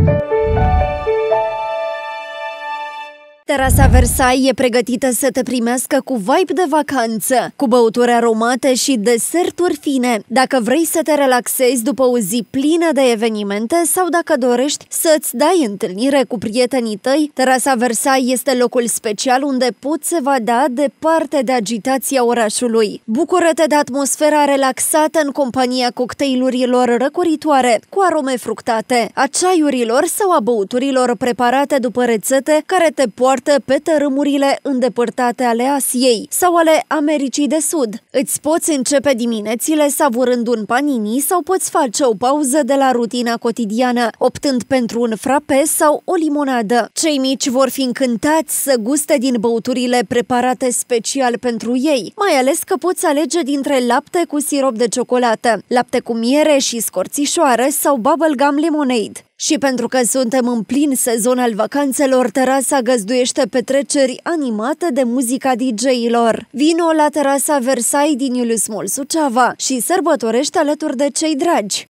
Terasa Versailles e pregătită să te primească cu vibe de vacanță, cu băuturi aromate și deserturi fine. Dacă vrei să te relaxezi după o zi plină de evenimente sau dacă dorești să-ți dai întâlnire cu prietenii tăi, Terasa Versailles este locul special unde poți evada departe de agitația orașului. Bucură-te de atmosfera relaxată în compania cocktailurilor răcoritoare, cu arome fructate, a ceaiurilor sau a băuturilor preparate după rețete care te poartă pe tărâmurile îndepărtate ale Asiei sau ale Americii de Sud. Îți poți începe diminețile savurând un panini sau poți face o pauză de la rutina cotidiană, optând pentru un frappe sau o limonadă. Cei mici vor fi încântați să guste din băuturile preparate special pentru ei, mai ales că poți alege dintre lapte cu sirop de ciocolată, lapte cu miere și scorțișoară sau bubblegum lemonade. Și pentru că suntem în plin sezon al vacanțelor, terasa găzduiește petreceri animate de muzica DJ-ilor. Vino la Terasa Versailles din Iulius Mall Suceava și sărbătorește alături de cei dragi.